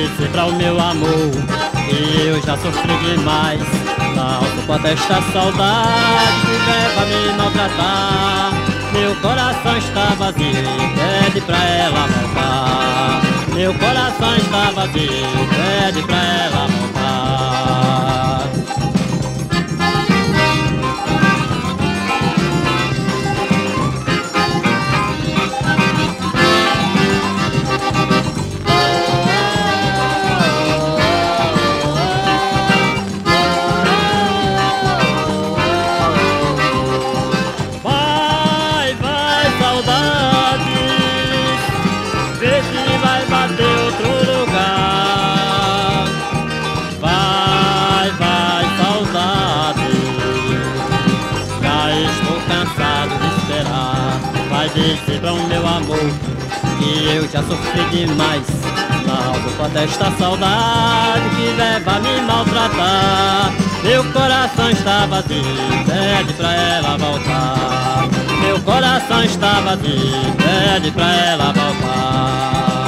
descer pra o meu amor, e eu já sofri demais. Não suporto esta saudade que leva a me maltratar. Meu coração está vazio e pede pra ela voltar. Meu coração está vazio e pede pra ela voltar. Vê se vai bater outro lugar. Vai, vai, saudade. Já estou cansado de esperar. Vai descer pra o meu amor, e eu já sofri demais. Não suporto esta saudade que leva a me maltratar. Meu coração está vazio, pede pra ela voltar. Meu coração está vazio, pede pra ela voltar.